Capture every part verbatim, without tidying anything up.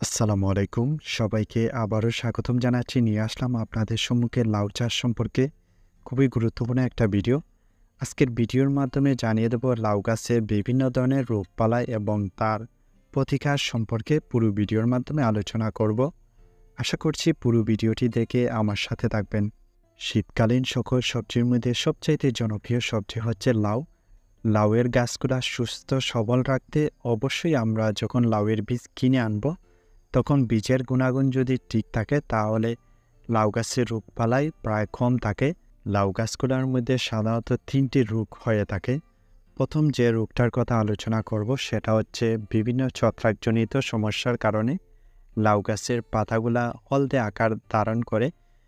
আসসালামু আলাইকুম। সবাইকে আবারও স্বাগতম জানাচ্ছি। নিয়ে আসলাম আপনাদের সম্মুখে লাউ চাষ সম্পর্কে খুবই গুরুত্বপূর্ণ একটা ভিডিও। আজকের ভিডিওর মাধ্যমে জানিয়ে দেব লাউ গাছে বিভিন্ন ধরনের রোগবালাই এবং তার প্রতিকার সম্পর্কে পুরো ভিডিওর মাধ্যমে আলোচনা করব। আশা করছি পুরো ভিডিওটি দেখে আমার সাথে থাকবেন। শীতকালীন সকল সবজির মধ্যে সবচাইতে জনপ্রিয় সবজি হচ্ছে লাউ। লাউয়ের গাছগুলা সুস্থ সবল রাখতে অবশ্যই আমরা যখন লাউয়ের বীজ কিনে আনব, তখন বীজের গুণাগুণ যদি ঠিক থাকে তাহলে লাউ গাছের রোগবালাই প্রায় কম থাকে। লাউ গাছগুলোর মধ্যে সাধারণত তিনটি রোগ হয়ে থাকে। প্রথম যে রোগটার কথা আলোচনা করব সেটা হচ্ছে বিভিন্ন ছত্রাকজনিত সমস্যার কারণে লাউ গাছের পাতাগুলা হলদে আকার ধারণ করে,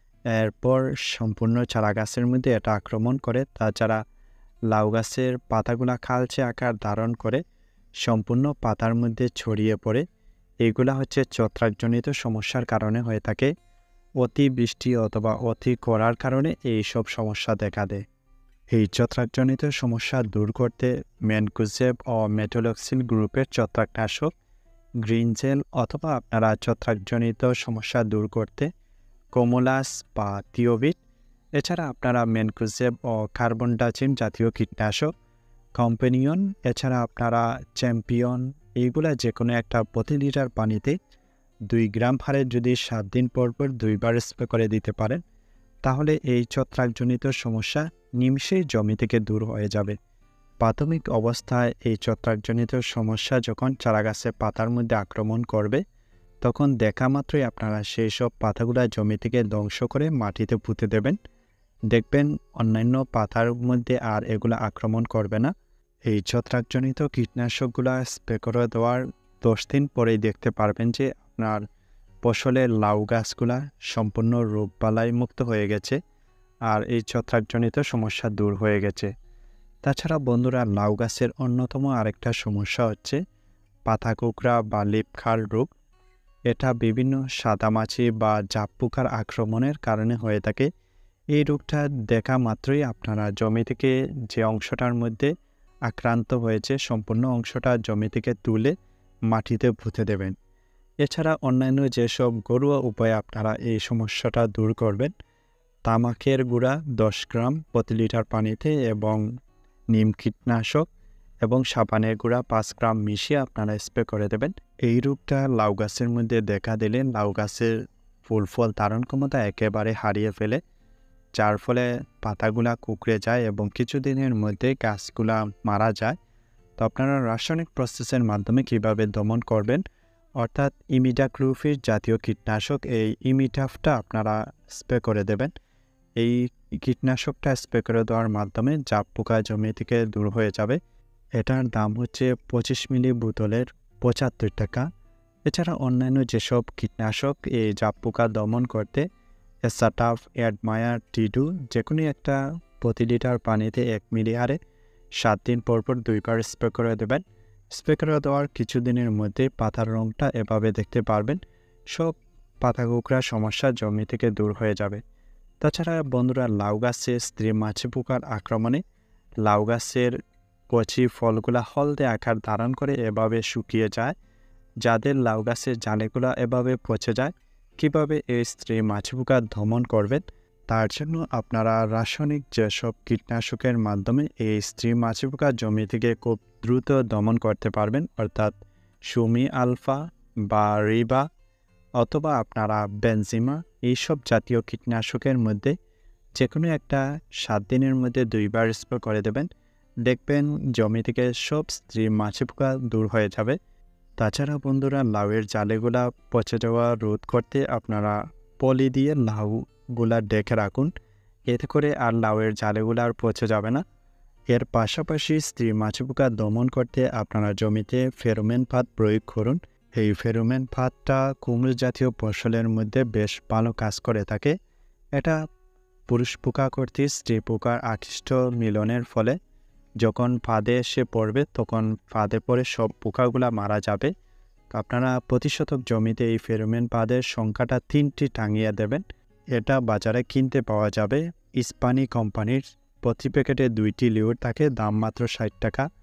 এরপর সম্পূর্ণ চারা গাছের মধ্যে এটা আক্রমণ করে। তাছাড়া লাউ গাছের পাতাগুলা কালচে আকার ধারণ করে সম্পূর্ণ পাতার মধ্যে ছড়িয়ে পড়ে। এগুলা হচ্ছে ছত্রাকজনিত সমস্যার কারণে হয়ে থাকে। অতি বৃষ্টি অথবা অতি খরার কারণে এই সব সমস্যা দেখা দেয়। এই ছত্রাকজনিত সমস্যা দূর করতে ম্যানকোজেব ও মেটোলক্সিল গ্রুপের ছত্রাকনাশক গ্রিন জেল অথবা আপনারা ছত্রাকজনিত সমস্যা দূর করতে কোমোলাস বা থিওবিট, এছাড়া আপনারা ম্যানকোজেব ও কার্বন ডাইজিম জাতীয় কীটনাশক কম্পেনিয়ন, এছাড়া আপনারা চ্যাম্পিয়ন, এইগুলা যে কোনো একটা প্রতি লিটার পানিতে দুই গ্রাম হারে যদি সাত দিন পর পর দুইবার স্প্রে করে দিতে পারেন, তাহলে এই ছত্রাকজনিত সমস্যা নিমিষেই জমি থেকে দূর হয়ে যাবে। প্রাথমিক অবস্থায় এই ছত্রাকজনিত সমস্যা যখন চারাগাছের পাতার মধ্যে আক্রমণ করবে, তখন দেখা মাত্রই আপনারা সেই সব পাতাগুলা জমি থেকে ধ্বংস করে মাটিতে পুঁতে দেবেন। দেখবেন অন্যান্য পাতার মধ্যে আর এগুলা আক্রমণ করবে না। এই ছত্রাকজনিত কীটনাশকগুলা স্প্রে করে দেওয়ার দশ দিন পরেই দেখতে পারবেন যে আপনার ফসলের লাউ গাছগুলা সম্পূর্ণ রোগবালাই মুক্ত হয়ে গেছে আর এই ছত্রাকজনিত সমস্যা দূর হয়ে গেছে। তাছাড়া বন্ধুরা, লাউ গাছের অন্যতম আরেকটা সমস্যা হচ্ছে পাতা কুঁকড়া বা লিফখার রোগ। এটা বিভিন্ন সাদামাছি বা জাপ পোকার আক্রমণের কারণে হয়ে থাকে। এই রোগটা দেখা মাত্রই আপনারা জমি থেকে যে অংশটার মধ্যে আক্রান্ত হয়েছে সম্পূর্ণ অংশটা জমি থেকে তুলে মাটিতে পুঁতে দেবেন। এছাড়া অন্যান্য যেসব ঘরোয়া উপায়ে আপনারা এই সমস্যাটা দূর করবেন, তামাকের গুঁড়া দশ গ্রাম প্রতি লিটার পানিতে এবং নিম কীটনাশক এবং সাবানের গুঁড়া পাঁচ গ্রাম মিশিয়ে আপনারা স্প্রে করে দেবেন। এই রোগটা লাউ গাছের মধ্যে দেখা দিলে লাউ গাছের ফুল ফল ধারণ ক্ষমতা একেবারে হারিয়ে ফেলে, যার ফলে পাতাগুলা কুঁকড়ে যায় এবং কিছুদিনের মধ্যে গাছগুলা মারা যায়। তো আপনারা রাসায়নিক প্রসেসের মাধ্যমে কিভাবে দমন করবেন, অর্থাৎ ইমিডাক্লোপিড জাতীয় কীটনাশক, এই ইমিটাফটা আপনারা স্প্রে করে দেবেন। এই কীটনাশকটা স্প্রে করে দেওয়ার মাধ্যমে জাপ পোকা জমি থেকে দূর হয়ে যাবে। এটার দাম হচ্ছে পঁচিশ মিলি বোতলের পঁচাত্তর টাকা। এছাড়া অন্যান্য যেসব কীটনাশক এই জাপ পোকা দমন করতে এসাটাফ, অ্যাডমায়ার, টিডু যে কোনো একটা প্রতি লিটার পানিতে এক মিলি হারে সাত দিন পর পর দুইবার স্প্রে করে দেবেন। স্প্রে করে দেওয়ার কিছুদিনের মধ্যে পাতার রঙটা এভাবে দেখতে পারবেন। সব পাতা কুঁকড়ার সমস্যা জমি থেকে দূর হয়ে যাবে। তাছাড়া বন্ধুরা, লাউ গাছে স্ত্রী মাছি পোকার আক্রমণে লাউ গাছের কচি ফলগুলা হলদে আকার ধারণ করে এভাবে শুকিয়ে যায়। যাদের লাউ গাছের জালেগুলা এভাবে পচে যায়, কিভাবে এই স্ত্রী মাছি পোকা দমন করবেন, তার জন্য আপনারা রাসায়নিক যেসব কীটনাশকের মাধ্যমে এই স্ত্রী মাছি পোকা জমি থেকে খুব দ্রুত দমন করতে পারবেন, অর্থাৎ সুমি আলফা বা রিবা অথবা আপনারা বেনজিমা, এইসব জাতীয় কীটনাশকের মধ্যে যে কোনো একটা সাত দিনের মধ্যে দুইবার স্প্রে করে দেবেন। দেখবেন জমি থেকে সব স্ত্রী মাছি পোকা দূর হয়ে যাবে। তাছাড়া বন্ধুরা, লাউয়ের জালেগুলা পচে যাওয়া রোধ করতে আপনারা পলি দিয়ে লাউগুলা ডেকে রাখুন, এতে করে আর লাউয়ের জালেগুলা আর পচে যাবে না। এর পাশাপাশি স্ত্রী মাছি পোকা দমন করতে আপনারা জমিতে ফেরোমেন ফাঁদ প্রয়োগ করুন। এই ফেরোমেন ফাঁদটা কুমড়ো জাতীয় ফসলের মধ্যে বেশ ভালো কাজ করে থাকে। এটা পুরুষ পোকা কর্তৃক স্ত্রী পোকার আকৃষ্ট মিলনের ফলে যখন ফাঁদে এসে পড়বে তখন ফাঁদে পড়ে সব পোকাগুলা মারা যাবে। তো আপনারা প্রতি শতক জমিতে এই ফেরোমেন ফাঁদের সংখ্যাটা তিনটি টাঙিয়ে দেবেন। এটা বাজারে কিনতে পাওয়া যাবে ইস্পানি কোম্পানির। প্রতি প্যাকেটে দুইটি লিউর থাকে, দাম মাত্র ষাট টাকা।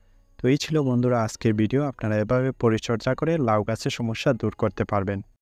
তো এই ছিল বন্ধুরা আজকের ভিডিও। আপনারা এভাবে পরিচর্যা করে লাউ গাছের সমস্যা দূর করতে পারবেন।